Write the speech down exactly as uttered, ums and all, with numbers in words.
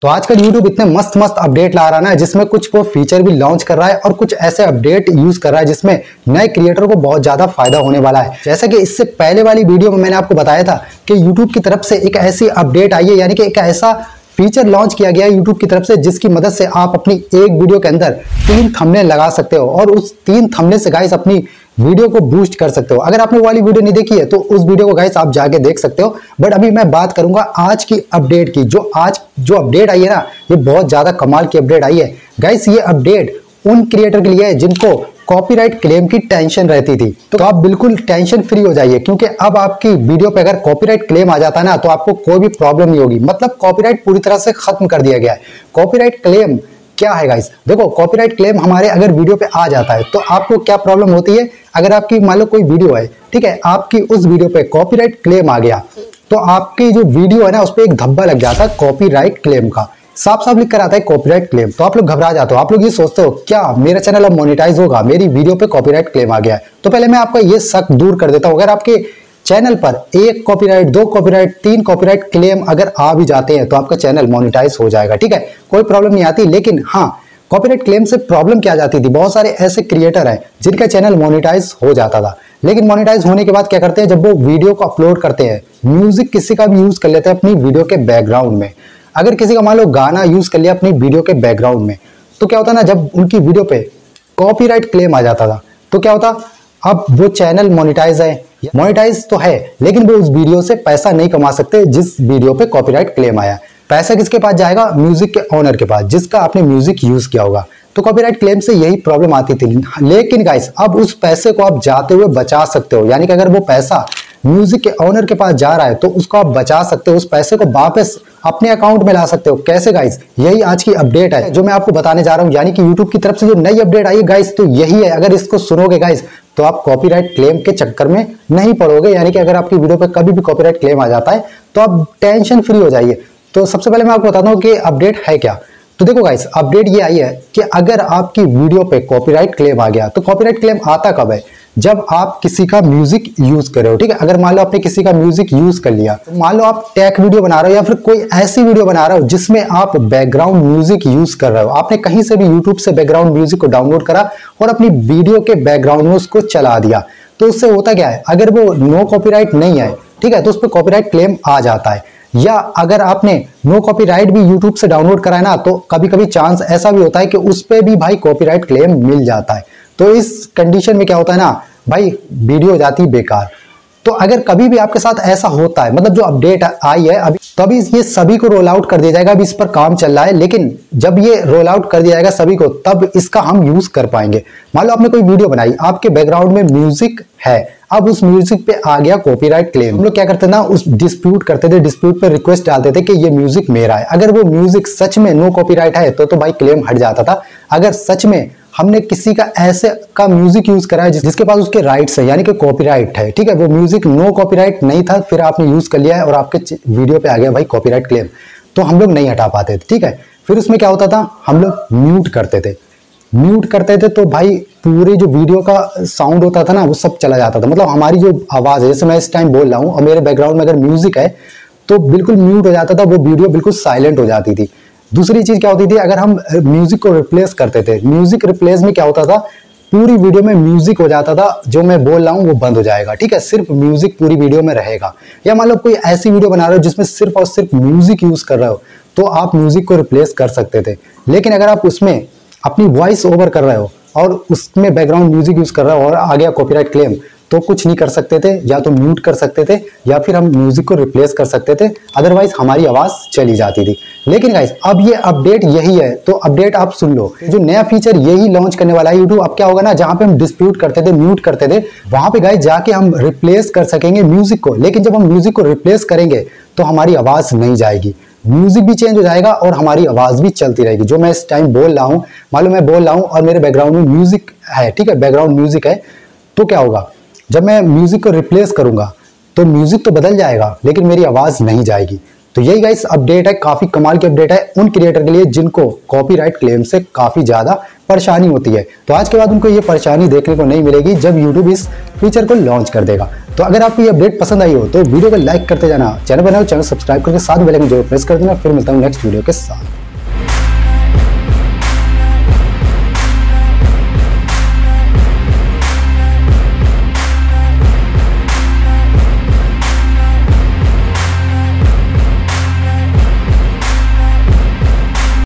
तो आजकल YouTube इतने मस्त मस्त अपडेट ला रहा है ना, जिसमें कुछ वो फीचर भी लॉन्च कर रहा है और कुछ ऐसे अपडेट यूज कर रहा है जिसमें नए क्रिएटर को बहुत ज्यादा फायदा होने वाला है। जैसा कि इससे पहले वाली वीडियो में मैंने आपको बताया था कि YouTube की तरफ से एक ऐसी अपडेट आई है, यानी कि एक ऐसा फीचर लॉन्च किया गया है YouTube की तरफ से जिसकी मदद से आप अपनी एक वीडियो के अंदर तीन थंबनेल लगा सकते हो और उस तीन थंबनेल से गाइस अपनी वीडियो को बूस्ट कर सकते हो। अगर आपने वो वाली वीडियो नहीं देखी है तो उस वीडियो को गाइस आप जाके देख सकते हो। बट अभी मैं बात करूंगा आज की अपडेट की। जो आज जो अपडेट आई है ना, ये बहुत ज्यादा कमाल की अपडेट आई है गाइस। ये अपडेट उन क्रिएटर के लिए है जिनको कॉपीराइट क्लेम की टेंशन रहती थी, तो आप बिल्कुल टेंशन फ्री हो जाइए, क्योंकि अब आपकी वीडियो पे अगर कॉपीराइट क्लेम आ जाता है ना तो आपको कोई भी प्रॉब्लम नहीं होगी। मतलब कॉपीराइट पूरी तरह से खत्म कर दिया गया है। कॉपीराइट क्लेम क्या है गाइस? देखो, कॉपीराइट क्लेम हमारे अगर वीडियो पे आ जाता है तो आपको क्या प्रॉब्लम होती है। अगर आपकी मान लो कोई वीडियो है, ठीक है, आपकी उस वीडियो पे कॉपीराइट क्लेम आ गया तो आपकी जो वीडियो है ना उस पर एक धब्बा लग जाता है कॉपीराइट क्लेम का। साफ साफ लिख कर आता है कॉपीराइट क्लेम। तो आप लोग घबरा जाते हो, आप लोग ये सोचते हो क्या मेरा चैनल अब मोनेटाइज होगा, मेरी वीडियो पे कॉपीराइट क्लेम आ गया है। तो पहले मैं आपका ये शक दूर कर देता हूं। अगर आपके चैनल पर एक कॉपीराइट, दो कॉपीराइट, तीन कॉपीराइट क्लेम अगर आ भी जाते हैं तो आपका चैनल मोनेटाइज हो जाएगा, ठीक है, कोई प्रॉब्लम नहीं आती। लेकिन हाँ, कॉपीराइट क्लेम से प्रॉब्लम क्या जाती थी, बहुत सारे ऐसे क्रिएटर हैं जिनका चैनल मोनेटाइज हो जाता था, लेकिन मोनेटाइज होने के बाद क्या करते हैं, जब वो वीडियो को अपलोड करते हैं, म्यूजिक किसी का भी यूज कर लेते हैं अपनी वीडियो के बैकग्राउंड में। अगर किसी का मान लो गाना यूज कर लिया अपनी वीडियो के बैकग्राउंड में, तो क्या होता ना, जब उनकी वीडियो पे कॉपीराइट क्लेम आ जाता था तो क्या होता, अब वो चैनल मोनेटाइज है, मोनेटाइज तो है, लेकिन वो उस वीडियो से पैसा नहीं कमा सकते जिस वीडियो पे कॉपीराइट क्लेम आया। पैसा किसके पास जाएगा? म्यूजिक के ओनर के पास, जिसका आपने म्यूजिक यूज किया होगा। तो कॉपीराइट क्लेम से यही प्रॉब्लम आती थी। लेकिन गाइस, अब उस पैसे को आप जाते हुए बचा सकते हो, यानी कि अगर वो पैसा म्यूजिक के ओनर के पास जा रहा है तो उसको आप बचा सकते हो, उस पैसे को वापस अपने अकाउंट में ला सकते हो। कैसे गाइस? यही आज की अपडेट है जो मैं आपको बताने जा रहा हूं, यानी कि YouTube की तरफ से जो नई अपडेट आई है गाइस, तो यही है। अगर इसको सुनोगे गाइस तो आप कॉपीराइट क्लेम के चक्कर में नहीं पड़ोगे, यानी कि अगर आपकी वीडियो पे कभी भी कॉपीराइट क्लेम आ जाता है तो आप टेंशन फ्री हो जाइए। तो सबसे पहले मैं आपको बताता हूँ कि अपडेट है क्या। तो देखो गाइस, अपडेट ये आई है कि अगर आपकी वीडियो पे कॉपीराइट क्लेम आ गया, तो कॉपीराइट क्लेम आता कब है? जब आप किसी का म्यूजिक यूज कर रहे हो, ठीक है। अगर मान लो आपने किसी का म्यूजिक यूज कर लिया, तो मान लो आप टेक वीडियो बना रहे हो या फिर कोई ऐसी वीडियो बना रहे हो जिसमें आप बैकग्राउंड म्यूजिक यूज कर रहे हो, आपने कहीं से भी यूट्यूब से बैकग्राउंड म्यूजिक को डाउनलोड करा और अपनी वीडियो के बैकग्राउंड में उसको चला दिया, तो उससे होता क्या है, अगर वो नो कॉपीराइट नहीं है, ठीक है, तो उस पर कॉपीराइट क्लेम आ जाता है। या अगर आपने नो कॉपीराइट भी YouTube से डाउनलोड करा है ना, तो कभी कभी चांस ऐसा भी होता है कि उस पे भी भाई कॉपीराइट क्लेम मिल जाता है। तो इस कंडीशन में क्या होता है ना भाई, वीडियो हो जाती है बेकार। तो अगर कभी भी आपके साथ ऐसा होता है, मतलब जो अपडेट आई है अभी, तो अभी ये सभी को रोल आउट कर दिया जाएगा। अभी इस पर काम चल रहा है, लेकिन जब ये रोल आउट कर दिया जाएगा सभी को, तब इसका हम यूज कर पाएंगे। मान लो आपने कोई वीडियो बनाई, आपके बैकग्राउंड में म्यूजिक है, अब उस म्यूजिक पे आ गया कॉपीराइट क्लेम। हम लोग क्या करते थे ना, उस डिस्प्यूट करते थे, डिस्प्यूट पे रिक्वेस्ट डालते थे कि ये म्यूजिक मेरा है। अगर वो म्यूजिक सच में नो कॉपीराइट है तो तो भाई क्लेम हट जाता था। अगर सच में हमने किसी का ऐसे का म्यूजिक यूज करा है जिसके पास उसके राइट्स है, यानी कि कॉपीराइट है, ठीक है, वो म्यूजिक नो कॉपीराइट नहीं था, फिर आपने यूज कर लिया है और आपके वीडियो पे आ गया भाई कॉपीराइट क्लेम, तो हम लोग नहीं हटा पाते थे, ठीक है। फिर उसमें क्या होता था, हम लोग म्यूट करते थे। म्यूट करते थे तो भाई पूरी जो वीडियो का साउंड होता था ना वो सब चला जाता था। मतलब हमारी जो आवाज है, जैसे मैं इस टाइम बोल रहा हूँ और मेरे बैकग्राउंड में अगर म्यूजिक है तो बिल्कुल म्यूट हो जाता था, वो वीडियो बिल्कुल साइलेंट हो जाती थी। दूसरी चीज क्या होती थी, अगर हम म्यूजिक को रिप्लेस करते थे, म्यूजिक रिप्लेस में क्या होता था, पूरी वीडियो में म्यूजिक हो जाता था, जो मैं बोल रहा हूँ वो बंद हो जाएगा, ठीक है, सिर्फ म्यूजिक पूरी वीडियो में रहेगा। या मान लो कोई ऐसी वीडियो बना रहे हो जिसमें सिर्फ और सिर्फ म्यूजिक यूज कर रहे हो, तो आप म्यूजिक को रिप्लेस कर सकते थे। लेकिन अगर आप उसमें अपनी वॉइस ओवर कर रहे हो और उसमें बैकग्राउंड म्यूजिक यूज कर रहे हो और आ गया कॉपीराइट क्लेम, तो कुछ नहीं कर सकते थे, या तो म्यूट कर सकते थे या फिर हम म्यूजिक को रिप्लेस कर सकते थे, अदरवाइज हमारी आवाज चली जाती थी। लेकिन गाइस, अब ये अपडेट यही है, तो अपडेट आप सुन लो। जो नया फीचर यही लॉन्च करने वाला है यूट्यूब। अब क्या होगा ना, जहां पे हम डिस्प्यूट करते थे, म्यूट करते थे, वहां पे गाइस जाके हम रिप्लेस कर सकेंगे म्यूजिक को। लेकिन जब हम म्यूजिक को रिप्लेस करेंगे तो हमारी आवाज नहीं जाएगी, म्यूजिक भी चेंज हो जाएगा और हमारी आवाज भी चलती रहेगी। जो मैं इस टाइम बोल रहा हूँ, मालूम मैं बोल रहा हूँ और मेरे बैकग्राउंड में म्यूजिक है, ठीक है, बैकग्राउंड म्यूजिक है, तो क्या होगा, जब मैं म्यूजिक को रिप्लेस करूंगा तो म्यूजिक तो बदल जाएगा लेकिन मेरी आवाज नहीं जाएगी। तो यही गाइस अपडेट है, काफी कमाल की अपडेट है उन क्रिएटर के लिए जिनको कॉपीराइट क्लेम से काफी ज्यादा परेशानी होती है। तो आज के बाद उनको ये परेशानी देखने को नहीं मिलेगी जब यूट्यूब इस फीचर को लॉन्च कर देगा। तो अगर आपको ये अपडेट पसंद आई हो तो वीडियो को लाइक करते जाना, चैनल बनाओ, चैनल सब्सक्राइब करके साथ बेल आइकन जरूर प्रेस कर देना। फिर मिलता हूँ नेक्स्ट वीडियो के साथ।